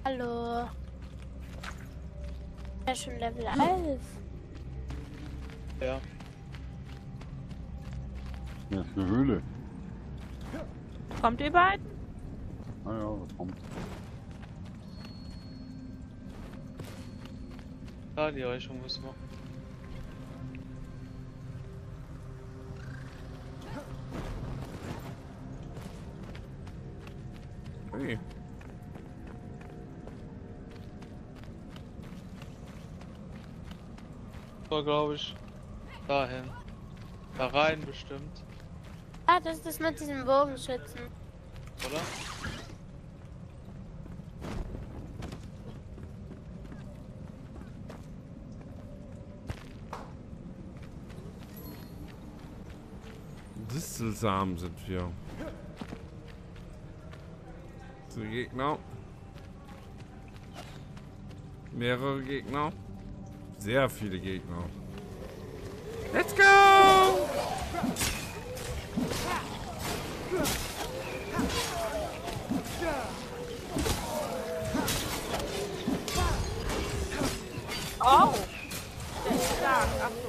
Hallo. Ja, schon Level 11. Ja. Hier ist eine Höhle. Kommt ihr beiden? Ah ja, das kommt. Da die Richtung müssen wir. Hey. So, glaube ich. Dahin. Da rein bestimmt, Ah, das ist das mit diesem Bogenschützen. oder? Distelsamen sind wir. So, Gegner. Mehrere Gegner. Sehr viele Gegner. Let's go! Oh! Der ist stark. Achtung.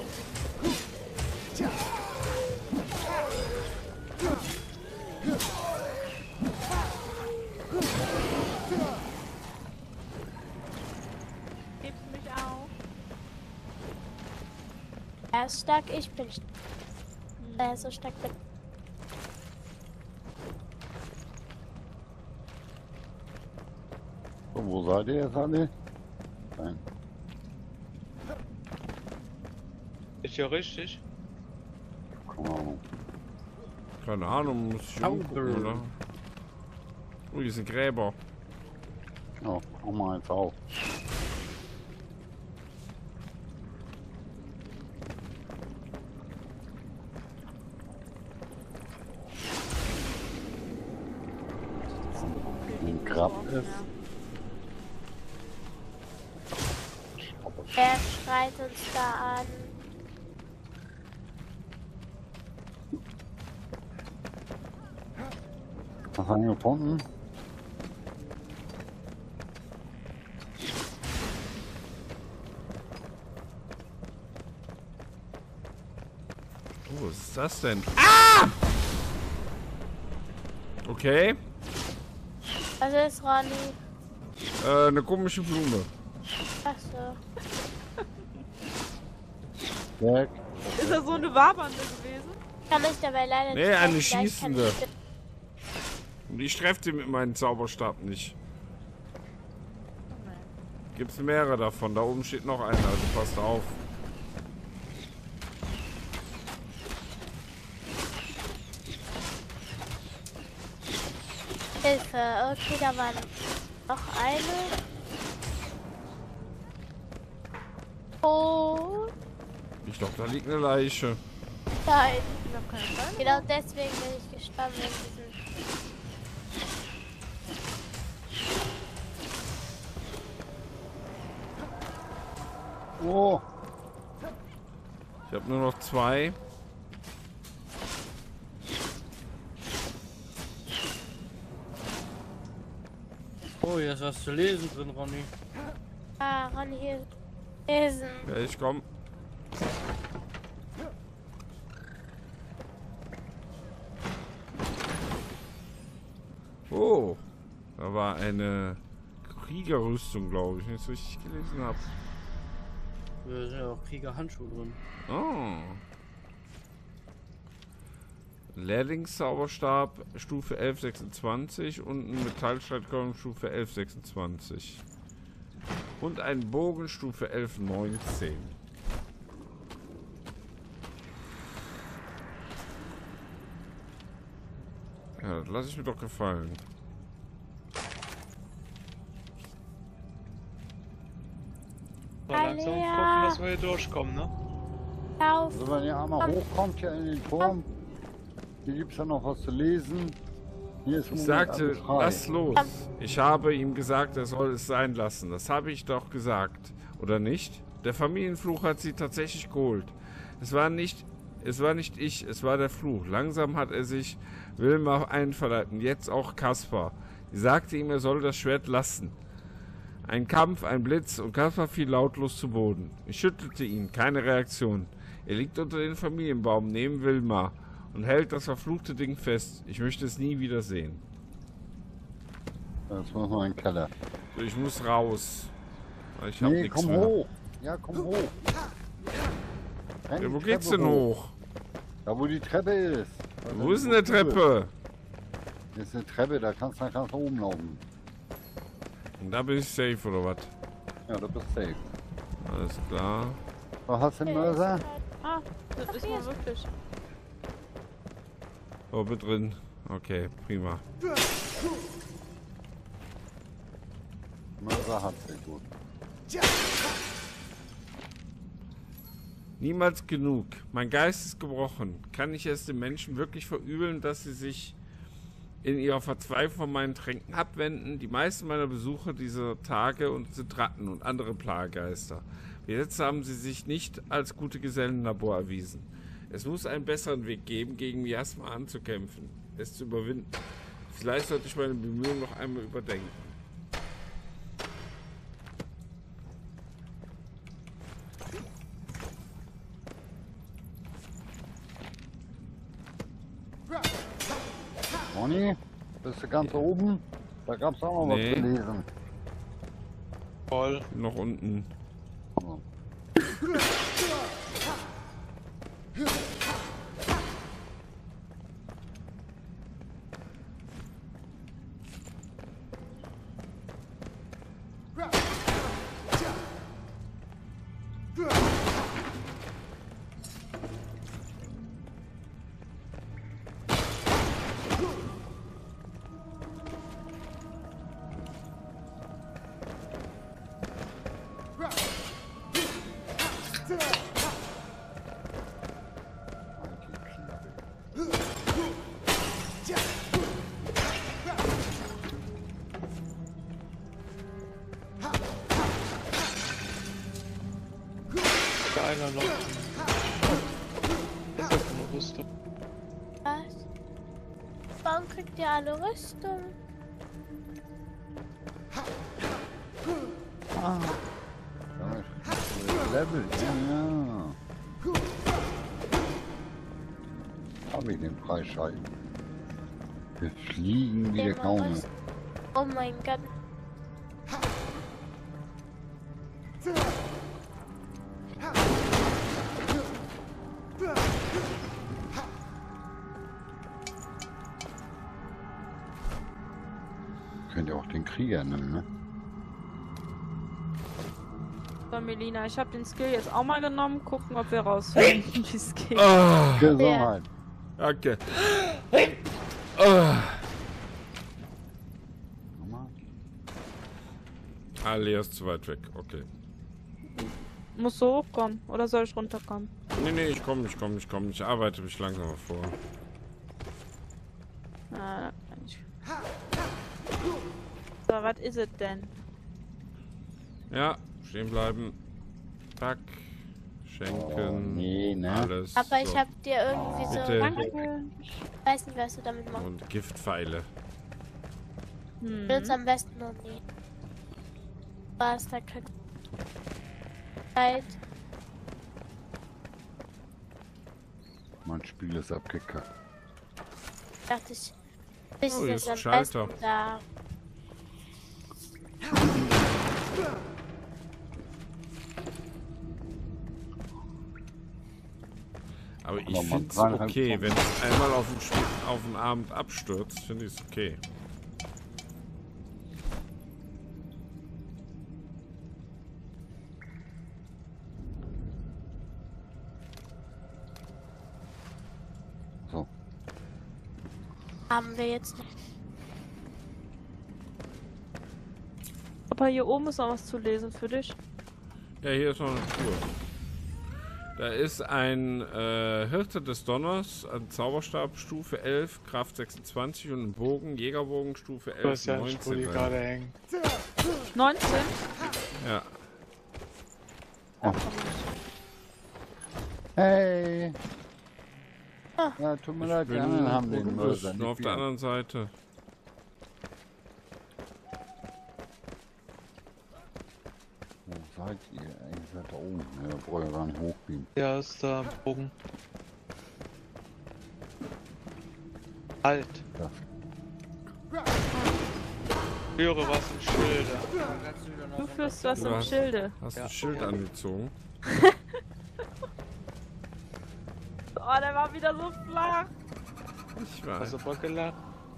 Hebst du mich auf? Er ist stark, ich bin stark. Er ist so stark. So, wo seid ihr jetzt alle? Nein. Ist ja richtig. Keine Ahnung. Keine Ahnung, muss ich umgucken, oder? Oh, hier sind Gräber. Ja, komm mal jetzt auf. Ein Grab ist. Wer schreit uns da an? Was haben wir gefunden? Oh, was ist das denn? Ah! Okay. Was ist, Ronny? Eine komische Blume. Ach so. Weg. Ist das so eine Wabernde gewesen? Kann ich dabei leider Nee, nicht eine helfen, gleich kann schießende. ich- Und ich treffe die mit meinem Zauberstab nicht. Gibt's mehrere davon. Da oben steht noch einer, also passt auf. Hilfe. Okay, da war noch eine. Oh. Ich glaube, da liegt eine Leiche. Nein. Ich hab keine Zeit. Genau deswegen bin ich gestorben in diesem. Oh, Ich habe nur noch 2. Oh, hier ist was zu lesen drin, Ronny. Ah, Ronny hier. Lesen. Ja, ich komm. Oh, da war eine Kriegerrüstung, glaube ich, wenn ich es richtig gelesen habe. Da sind ja auch Kriegerhandschuhe drin. Oh. Lehrlingszauberstab Stufe 1126 und ein Metallstreitkolben Stufe 1126. Und ein Bogen Stufe 1119. Ja, das lasse ich mir doch gefallen. So langsam Alea. gucken, dass wir hier durchkommen, ne? Lauf. also wenn ihr einmal hochkommt hier in den Turm, hier gibt es ja noch was zu lesen. Hier ist im Ich Moment sagte, alles frei. lass los. Ich habe ihm gesagt, er soll es sein lassen. Das habe ich doch gesagt. Oder nicht? Der Familienfluch hat sie tatsächlich geholt. Es war nicht ich, es war der Fluch. Langsam hat er sich Wilma einverleibt und jetzt auch Kaspar. Sie sagte ihm, er soll das Schwert lassen. Ein Kampf, ein Blitz und Kaspar fiel lautlos zu Boden. Ich schüttelte ihn, keine Reaktion. Er liegt unter dem Familienbaum neben Wilma und hält das verfluchte Ding fest. Ich möchte es nie wieder sehen. Jetzt muss man in den Keller. So, ich muss raus. Ich hab Nee, nichts komm mehr. hoch. Ja, komm hoch. Renn Ja, die wo geht's Treppe denn hoch? Da, wo die Treppe ist. Wo ist denn eine Treppe? Hier ist eine Treppe, da kannst du nach oben laufen. Und da bin ich safe, oder was? Ja, da bist du safe. Alles klar. Was hast du den Mörser? Ah, das ist mal wirklich. Oh, bin drin. Okay, prima. Mörser hat sehr gut. Niemals genug. Mein Geist ist gebrochen. Kann ich es den Menschen wirklich verübeln, dass sie sich in ihrer Verzweiflung von meinen Tränken abwenden? Die meisten meiner Besucher dieser Tage sind Ratten und andere Plagegeister. Jetzt haben sie sich nicht als gute Gesellen im Labor erwiesen. Es muss einen besseren Weg geben, gegen Miasma anzukämpfen, es zu überwinden. Vielleicht sollte ich meine Bemühungen noch einmal überdenken. Ronny, bist du ganz oben? Da gab's auch noch Nee. was zu lesen. Voll. Noch unten. So. Einer noch. Das ist eine Rüstung. Was? Warum kriegt ihr alle Rüstung? Level, ja. Hab ich den Freischalten. Wir fliegen wie der Immer Kaune. Rüstung. Oh mein Gott. Könnt ihr auch den Krieger nennen, ne? So, Melina, ich habe den Skill jetzt auch mal genommen. Gucken, ob wir rausfinden, wie es geht. Ah, Gesundheit. danke. Ah. Nochmal. Ah, Lea ist zu weit weg. Okay. Musst du hochkommen oder soll ich runterkommen? Nee, ich komme. Ich arbeite mich langsam vor. Ah, ich... So, was ist es denn? Ja, stehen bleiben. Tack. Oh, Schenken. nee, ne? Alles. Aber ich so. hab dir irgendwie so... Bitte. Danke. Ich weiß nicht, was du damit machst. Und Giftpfeile. Ich will's am besten noch nie. Was, da kann... Zeit. Mein Spiel ist abgekackt. Dachte ich... Ich Oh, hier ist ist ein am Schalter. besten da. Aber ich Aber man finde es kann halt okay. schon- Wenn es einmal auf den Abend abstürzt, finde ich es okay. So. Haben wir jetzt nicht. Aber hier oben ist noch was zu lesen für dich. Ja, hier ist noch eine Tour. Da ist ein Hirte des Donners, ein Zauberstab Stufe 11, Kraft 26 und ein Bogen, Jägerbogen Stufe Du 11, hast ja nicht, wo 19. die gerade hängen. 19? Ja, Hey! Ah. Ja, tut mir ich leid, die bin anderen haben wo den du Mörser. bist, nur auf nicht der wir. anderen Seite. seid ihr? Ihr seid da oben. Ja, braucht ja gar nicht hochbiegen. Ja, ist da am Bogen. Halt. Ja. Ich höre was im Schilde. Du führst was Du im hast- Schilde. Hast du Ja. ein Schild angezogen? Oh, der war wieder so flach. Ich weiß. Hast du Bock gelacht?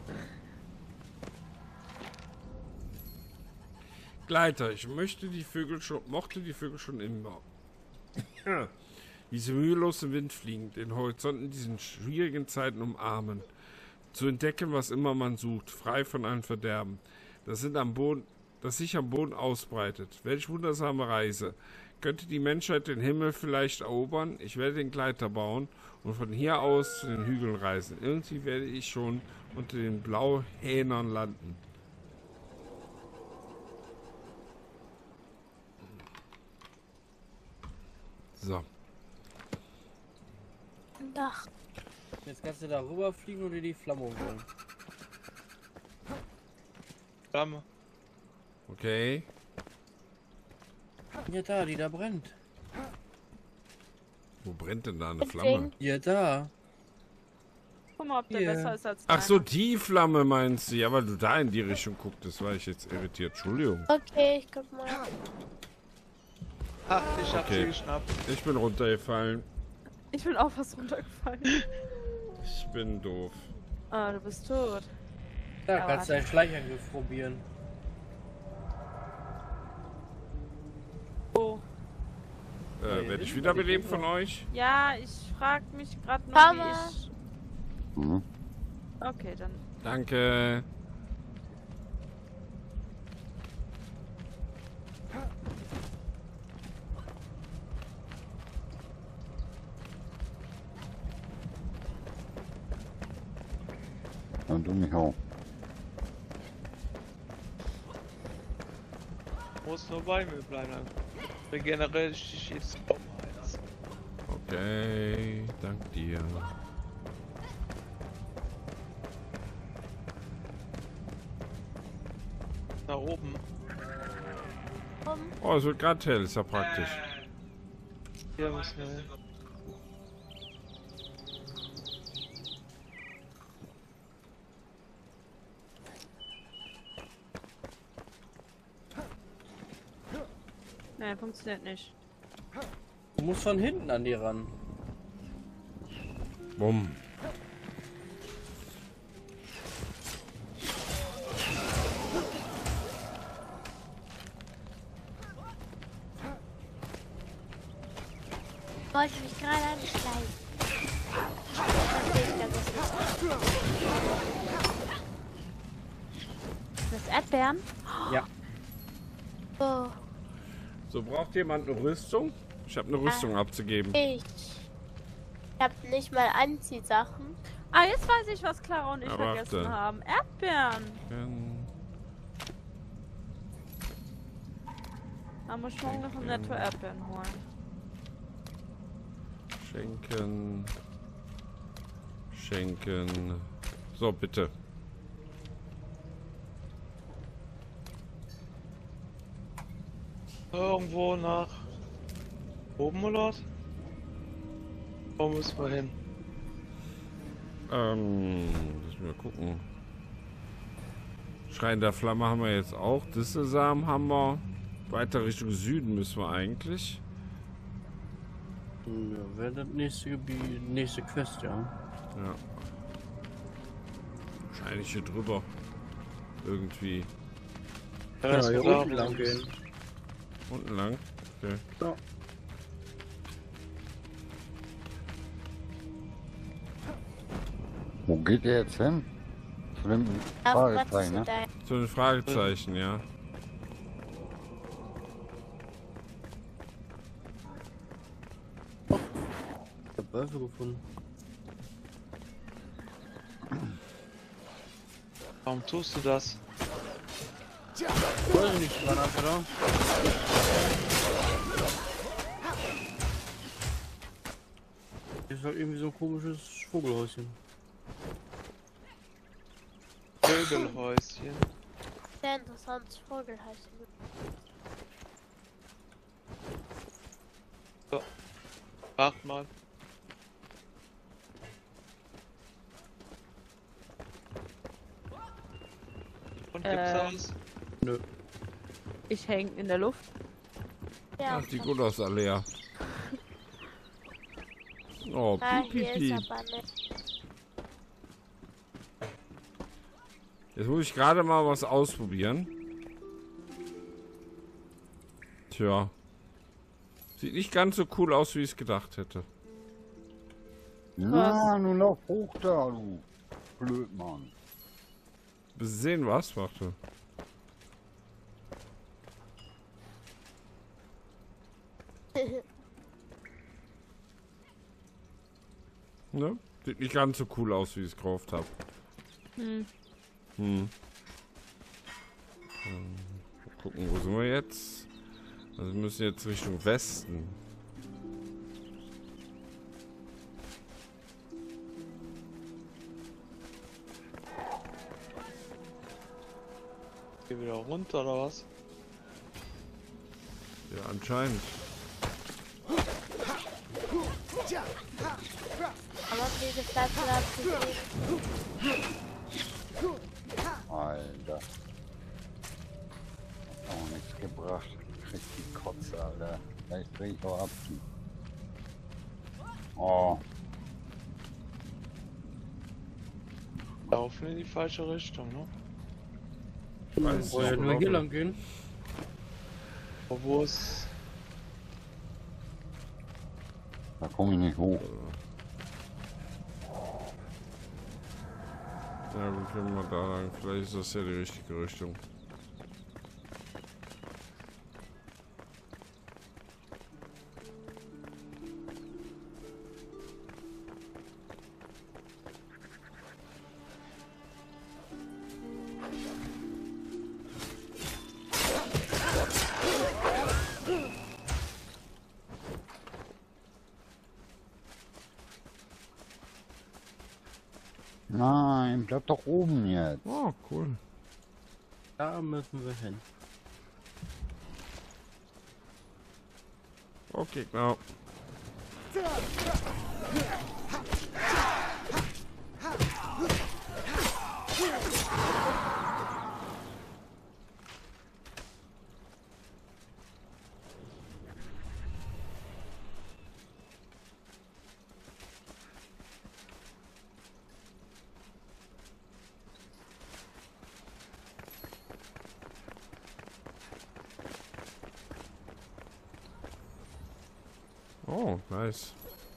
Gleiter, ich mochte die Vögel schon immer. Wie sie mühelos im Wind fliegen, den Horizont in diesen schwierigen Zeiten umarmen. Zu entdecken, was immer man sucht, frei von allen Verderben. Das sich am Boden ausbreitet. Welch wundersame Reise. Könnte die Menschheit den Himmel vielleicht erobern? Ich werde den Gleiter bauen und von hier aus zu den Hügeln reisen. Irgendwie werde ich schon unter den Blauhähnern landen. So. Dach. Jetzt kannst du da rüberfliegen und dir die Flamme holen. Flamme. Okay. Ja, da, die da brennt. Wo brennt denn da eine Deswegen- Flamme? Ja, da. Guck mal, ob der Hier. besser ist als Ach so, deiner. die Flamme meinst du? Ja, weil du da in die Richtung gucktest, war ich jetzt irritiert. Entschuldigung. Okay, ich guck mal. Ah, ich hab Okay. sie geschnappt. Ich bin runtergefallen. Ich bin auch fast runtergefallen. Ich bin doof. Ah, du bist tot. Da Ja, kannst du einen Schleichangriff probieren. Oh. Werde ich wiederbelebt von euch? Ja, ich frag mich gerade noch, Mama. wie ich... Mhm. Okay, dann... Danke. Und du mich auch. Muss nur bei mir bleiben. Regeneriere ich dich jetzt um eins. Okay, dank dir. Da oben. Oh, es wird gerade hell, ist ja praktisch. Hier müssen wir hin. Nee, funktioniert nicht. Du musst von hinten an die ran. Bumm. Ich wollte mich gerade anschleichen. Verstehe ich ganz nicht. Das Erdbeeren? Ja. Oh, So, braucht jemand eine Rüstung? Ich habe eine Rüstung abzugeben. ich hab nicht mal Anziehsachen. Ah, jetzt weiß ich, was Clara und ich Ja, vergessen warte. haben. Erdbeeren. Da muss ich morgen noch im Netto Erdbeeren holen. Schenken. Schenken. So, bitte. Irgendwo nach oben oder was? Wo müssen wir hin? Lass mal gucken. Schrein der Flamme haben wir jetzt auch. Distelsamen haben wir. Weiter Richtung Süden müssen wir eigentlich. Ja, wäre das nächste Gebiet, nächste Quest, ja. Ja. Wahrscheinlich hier drüber. Irgendwie. Ja, Ja, ist hier klar. unten lang gehen. Unten lang. Okay. Ja. Wo geht ihr jetzt hin? Zu dem Auf Fragezeichen, ne? da. So ein Fragezeichen, ja. Ich hab Wölfe gefunden. Warum tust du das? Weiß ich nicht, Granat, oder? Hier ist halt irgendwie so ein komisches Vogelhäuschen. Vögelhäuschen. Sehr interessantes Vogelhäuschen. Wart mal. Und gibt's da was? Nö. Ich hänge in der Luft. Ja, Ach, die gut aus, Alea. Oh, ah, piep, hier piep, ist piep. aber nicht. Jetzt muss ich gerade mal was ausprobieren. Tja. Sieht nicht ganz so cool aus, wie ich es gedacht hätte. Na, nun lauf hoch da, du Blödmann. Willst du sehen, was? Warte. Ne? Sieht nicht ganz so cool aus, wie ich es gekauft habe. Hm. Mal gucken, wo sind wir jetzt? Also wir müssen jetzt Richtung Westen. Geh wieder runter oder was? Ja, anscheinend. Aber diese Pflanze hat sie gesehen. Alter. Hat auch nichts gebracht. Krieg die Kotze, Alter. Vielleicht dreh ich auch ab. Oh. Laufen in die falsche Richtung, ne? Weiß Wollen wir ich nur hier nicht. lang gehen? Aber wo ist... Da komme ich nicht hoch. Ja, wir können mal da lang. Vielleicht ist das ja die richtige Richtung. Nein, bleib doch oben jetzt. Oh, cool. Da müssen wir hin. Okay, genau. Oh, nice.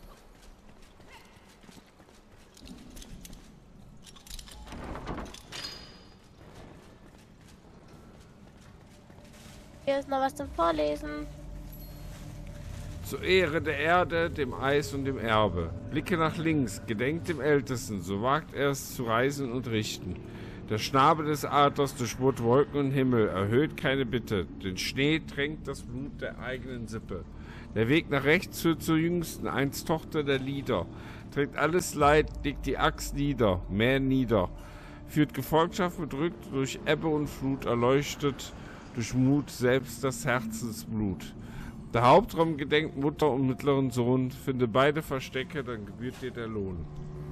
Hier ist noch was zum Vorlesen. Zur Ehre der Erde, dem Eis und dem Erbe. Blicke nach links, gedenkt dem Ältesten, so wagt er es zu reisen und richten. Der Schnabel des Adlers durchbohrt Wolken und Himmel, erhöht keine Bitte. Den Schnee tränkt das Blut der eigenen Sippe. Der Weg nach rechts führt zur Jüngsten, einst Tochter der Lieder. Trägt alles Leid, legt die Axt nieder, Meer nieder. Führt Gefolgschaft bedrückt durch Ebbe und Flut, erleuchtet durch Mut selbst das Herzensblut. Der Hauptraum gedenkt Mutter und mittleren Sohn, finde beide Verstecke, dann gebührt dir der Lohn.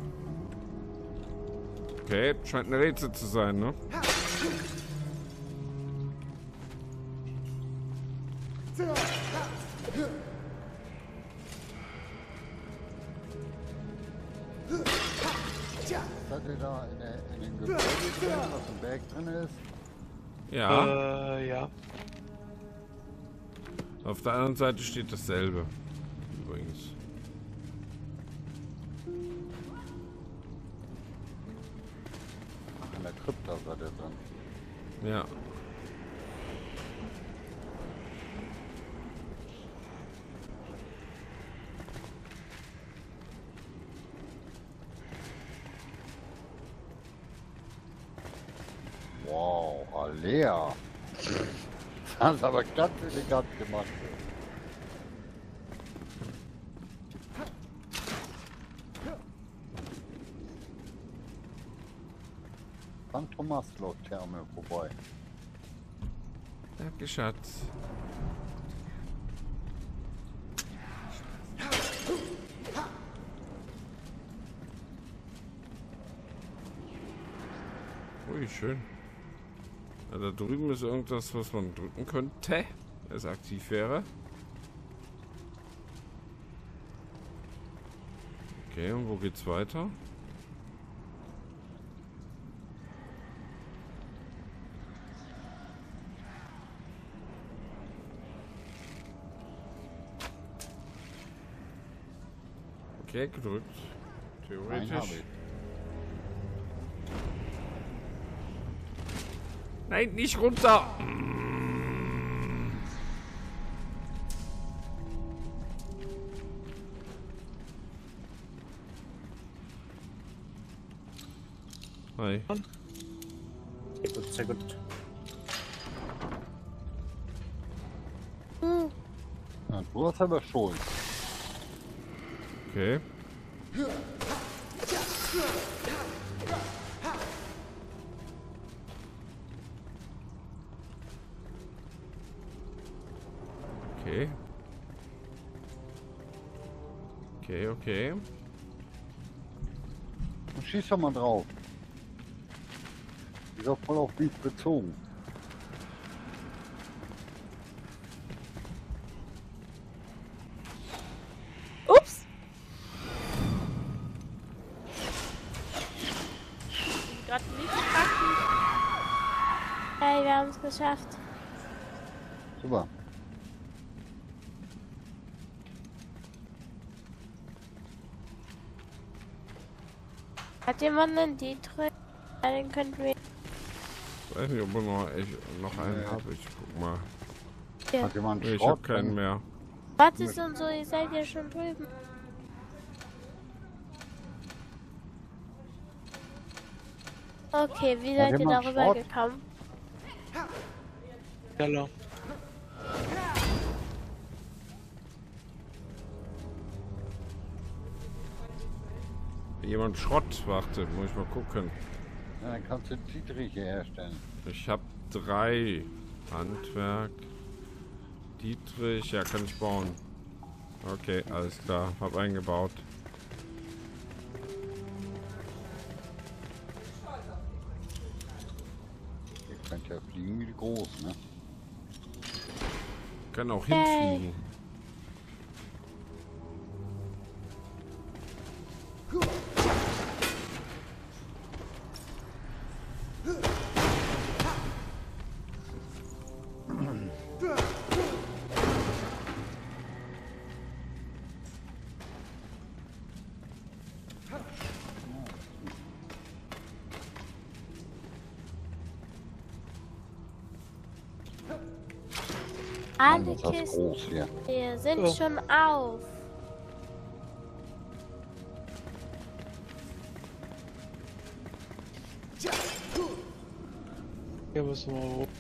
Okay, scheint ein Rätsel zu sein, ne? Seid ihr da in dem Gebäude drin, was im Berg drin ist? Ja. Ja. Auf der anderen Seite steht dasselbe. Übrigens. Ach, in der Krypta seid ihr drin. Ja. Wow, Alea. Das ist aber ganz elegant gemacht. San Thomaslo-Therme vorbei. Danke, Schatz. Ui, schön. Ja, da drüben ist irgendwas, was man drücken könnte, wenn es aktiv wäre. Okay, und wo geht's weiter? Okay, gedrückt. Nein, habe Theoretisch. ich. Nein, nicht runter! Hi. Sehr gut, sehr gut. Ja, du hast aber Schuld. Okay. Okay. Okay, okay. Du schießt doch mal drauf. Ist doch voll auf mich bezogen. Ups. Gerade nicht packen. Hey, wir haben es geschafft. Super. Hat jemand einen Dietrich? Ja, den könnten wir. Ich weiß nicht, ob ich noch einen habe. Ich guck mal. Hier. Hat jemand Nee, ich Schrott? habe keinen mehr. Was ist und so? Ihr seid ja schon drüben. Okay, wie seid ihr jemand darüber Schrott? gekommen? Keller. Jemand Schrott wartet, muss ich mal gucken. Ja, dann kannst du Dietriche herstellen. Ich habe 3. Handwerk. Dietrich, ja, kann ich bauen. Okay, alles klar. Hab eingebaut. Ihr könnt ja fliegen wie groß, ne? Kann auch hinfliegen. Alle Das ist das Kisten groß hier. hier sind Ja. schon auf. Hier müssen wir hoch.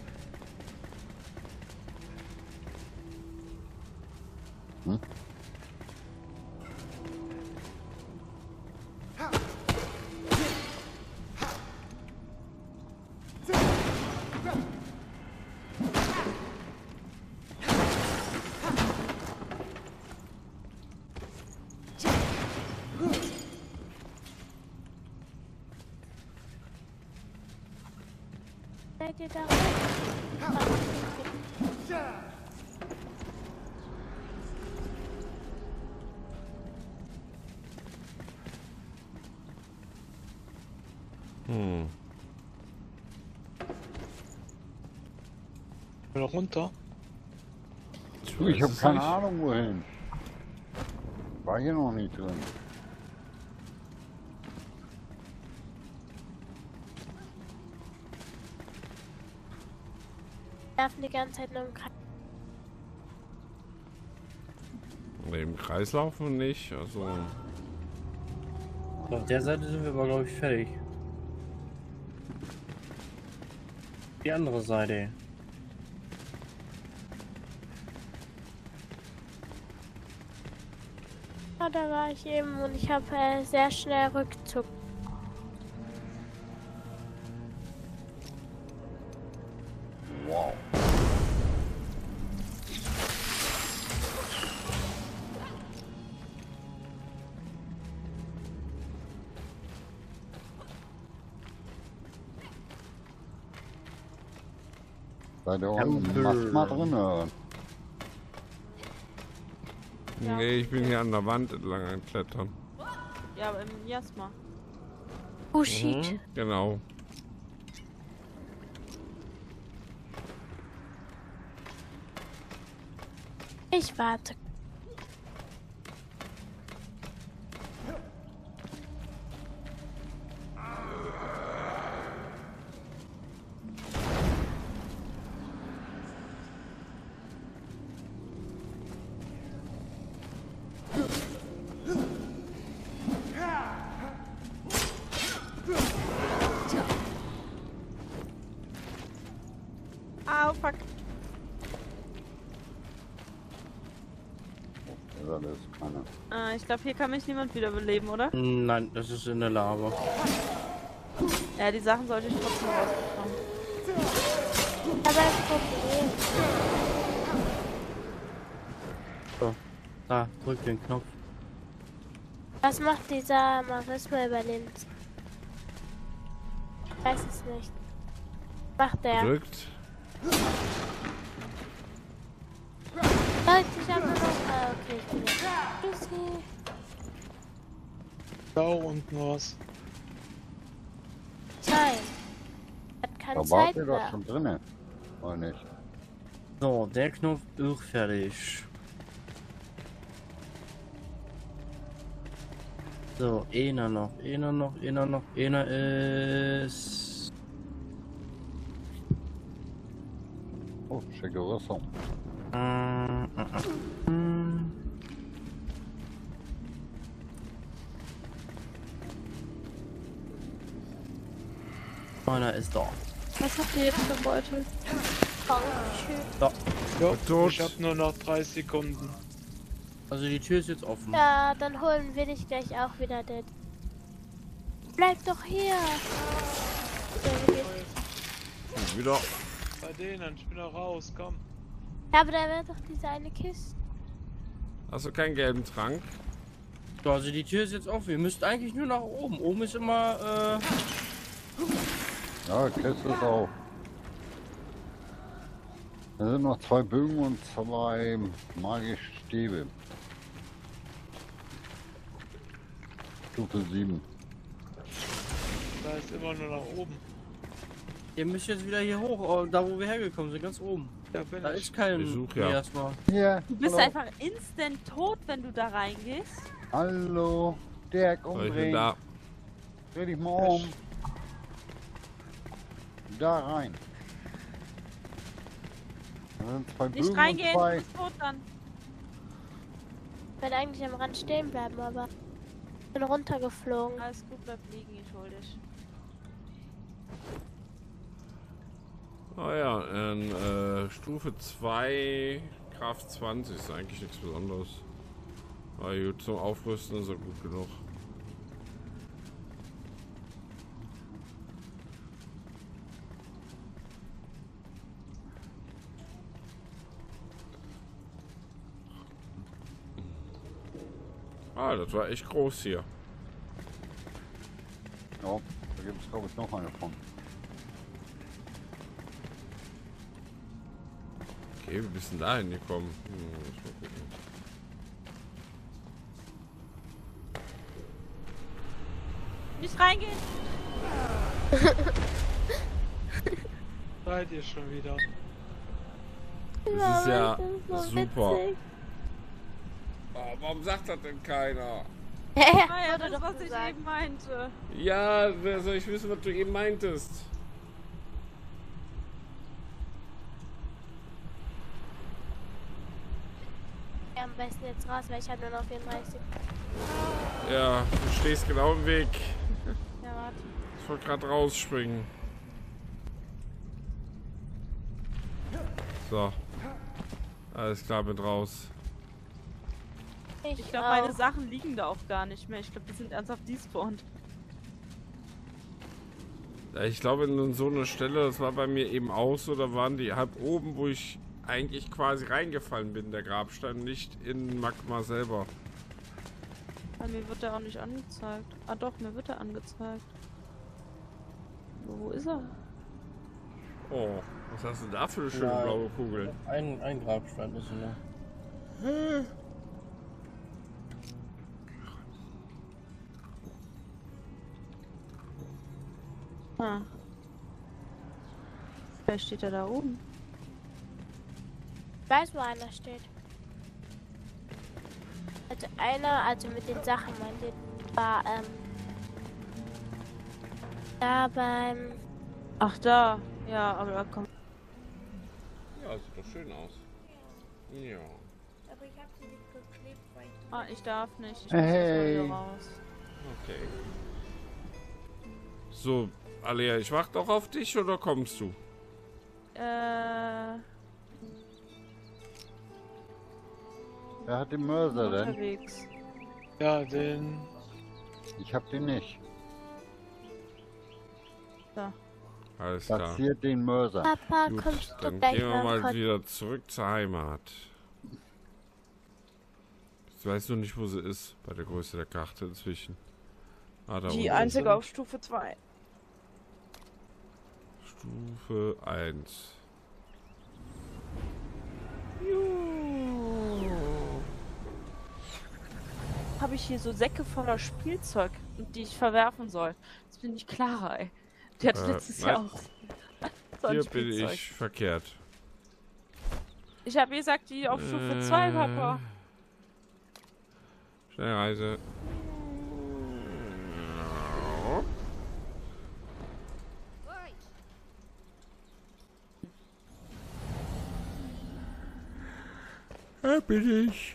Seid ihr da? Hm. Wieder runter. Du, ich weiß habe es keine nicht. Ahnung wohin. War hier noch nicht drin. Wir laufen die ganze Zeit nur im Kreis. Nee, im Kreis laufen nicht. Also. Auf der Seite sind wir aber, glaube ich, fertig. Die andere Seite. Ja, da war ich eben und ich habe sehr schnell Rückzug. Wow. Seid ihr unten im Magma drin, oder? Ja. Nee, ich bin hier an der Wand entlang am Klettern. Ja, aber im Jasma. Oh shit. Genau. Ich warte. Au, fuck. Ja, das ist keine. Ich glaube, hier kann mich niemand wiederbeleben, oder? Nein, das ist in der Lava. Ja, die Sachen sollte ich trotzdem rausbekommen. Aber das Problem. So, da, drück den Knopf. Was macht dieser Marisma überlebt? Ich weiß es nicht. Macht der? Drückt. Leute, ich habe nur noch. Ah, okay, ich bin jetzt. Tschüssi. Da unten was. Zeit. Hat keine Da Zeit wart ihr doch mehr. schon drinne. Oder nicht? So, der Knopf ist fertig. So, einer noch, einer ist... Oh, schicke Rüstung. Einer ist da. Was habt ihr jetzt für Beutel? Ja, Tot. ich hab nur noch 3 Sekunden. Also die Tür ist jetzt offen. Ja, dann holen wir dich gleich auch wieder, Dad. Bleib doch hier. Wieder. Bei denen, ich bin da raus, komm. Ja, aber da wäre doch diese eine Kiste. Hast du keinen gelben Trank? So, also die Tür ist jetzt offen. Ihr müsst eigentlich nur nach oben. Oben ist immer, Ja, Kiste ist auf. Da sind noch 2 Bögen und 2 magische Stäbe. Stufe 7. Da ist immer nur nach oben. ihr müsst jetzt wieder hier hoch, da wo wir hergekommen sind, ganz oben. Ja, bin Da ich. ist kein Besuch, ja. erstmal. Hier. Du bist hallo. einfach instant tot, wenn du da reingehst. Hallo. Dirk, So, ich bin umdrehen. da. Dreh dich mal um. Da rein. Da sind 2 Nicht Bögen reingehen, und du 2. bist tot dann. Ich will eigentlich am Rand stehen bleiben, aber ich bin runtergeflogen. Alles gut, bleib liegen, ich hol dich. Oh ja, in Stufe 2, Kraft 20 ist eigentlich nichts Besonderes. Aber gut, zum Aufrüsten ist er gut genug. Ah, das war echt groß hier. Ja, da gibt es glaube ich noch eine von. Okay, wie bist du denn da hingekommen? Muss mal gucken. Nicht reingehen! Seid ihr schon wieder? Das ist ja Das ist so super. witzig. Oh, warum sagt das denn keiner? Ah ja, Wurde das, doch was ich gesagt. eben meinte. Ja, wer soll ich wissen, was du eben meintest? Ja, am besten jetzt raus, weil ich habe nur noch 34. Ja, du stehst genau im Weg. Ja, warte. Ich wollte gerade rausspringen. So. Alles klar, bin raus. Ich glaube, meine Sachen liegen da auch gar nicht mehr. Ich glaube, die sind ernsthaft despawned. Ja, ich glaube, in so einer Stelle, das war bei mir eben auch so, da waren die halb oben, wo ich eigentlich quasi reingefallen bin, der Grabstein, nicht in Magma selber. Bei mir wird er auch nicht angezeigt. Ah doch, mir wird er angezeigt. Wo ist er? Oh, was hast du da für eine schöne Ja. blaue Kugel? Ein Grabstein ist nur. Ah. Wer steht da oben? Ich weiß, wo einer steht. Also einer, also mit den Sachen, meinte, war, da beim... Ach, da. Ja, aber da kommt. Ja, sieht doch schön aus. Ja. Aber ich hab sie nicht geklebt, weil ich... Ah, ich darf nicht. Ich Hey. muss wieder raus. Okay. So, Alea, ich warte doch auf dich oder kommst du? Wer hat den Mörser denn? Unterwegs. Ja, den. Ich hab den nicht. Alles klar. Platziert den Mörser. Papa, Gut, kommst du dann gleich gehen wir mal kurz? wieder zurück zur Heimat. Ich weiß nur nicht, wo sie ist, bei der Größe der Karte inzwischen. Ah, da Die unten. einzige auf Stufe 2. Stufe 1. Habe ich hier so Säcke voller Spielzeug, die ich verwerfen soll. Das bin ich Clara, ey. Die hatte letztes Jahr nein. auch so ein Hier bin Spielzeug. ich verkehrt. Ich habe gesagt, die auf Stufe 2, Papa. Schnellreise. Da bin ich.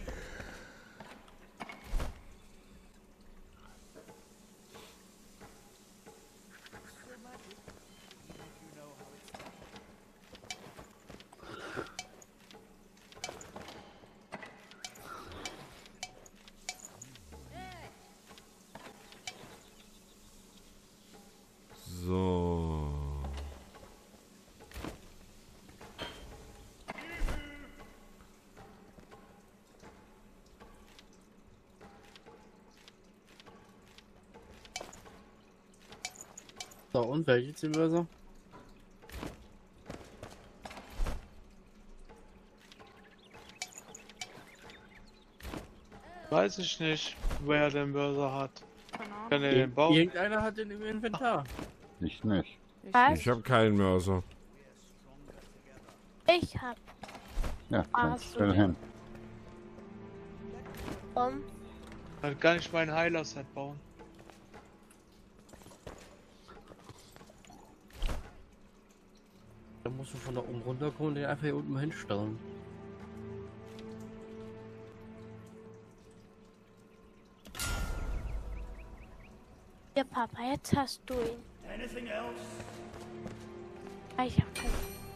So. So, und welche Zielbörse? Weiß ich nicht, wer den Börser hat. Keine Ahnung. Kann er den bauen? Irgendeiner hat den im Inventar. Ich nicht. Was? Ich habe keinen Mörser. Ich hab. Ja, dann hast du stell den? hin. Um. Kann gar nicht mein Heiler-Set bauen. Da musst du von da oben runterkommen und den einfach hier unten hinstellen. Ja, Papa, jetzt hast du ihn. Ah, ich hab keinen.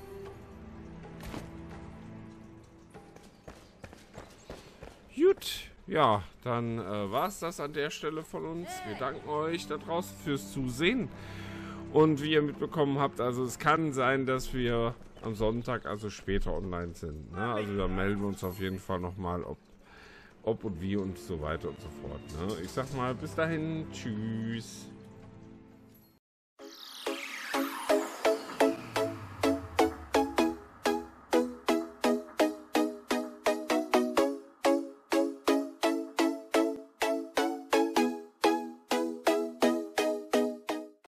Gut, ja, dann war es das an der Stelle von uns. Wir danken euch da draußen fürs Zusehen. Und wie ihr mitbekommen habt, also es kann sein, dass wir am Sonntag also später online sind. Ne? Also da melden wir uns auf jeden Fall nochmal, ob und wie und so weiter und so fort. Ne? Ich sag mal, bis dahin, tschüss.